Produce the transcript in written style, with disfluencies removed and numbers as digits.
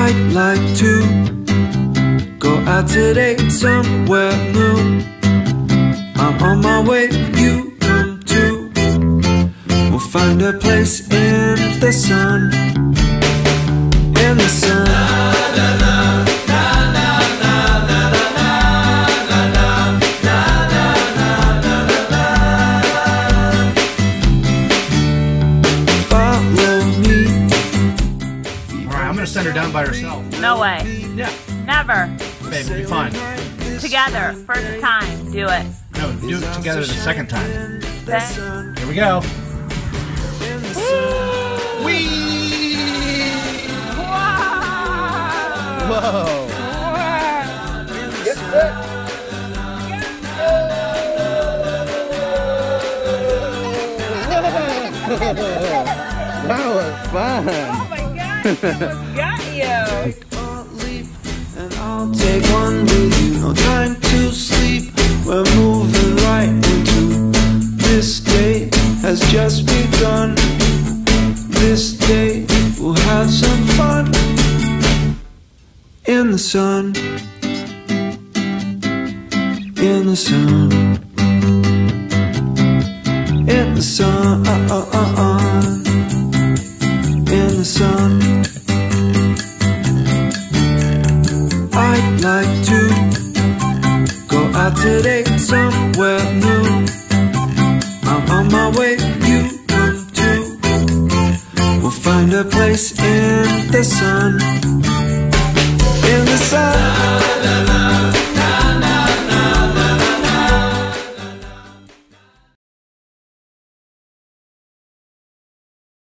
I'd like to go out today somewhere new. I'm on my way, you come too. We'll find a place in the sun. In the sun. Send her down by herself. No way. Yeah. Never. Babe, it'll be fine. Together. First time. Do it. No, do it together the second time. Okay. Here we go. Whee! Whoa! Get set. That was fun. Got you. And I'll take one with you. No time to sleep. We're moving right into this day has just begun. This day we'll have some fun in the sun. In the sun. In the sun. In the sun. I'd like to go out today somewhere new. I'm on my way, you come too. We'll find a place in the sun. In the sun.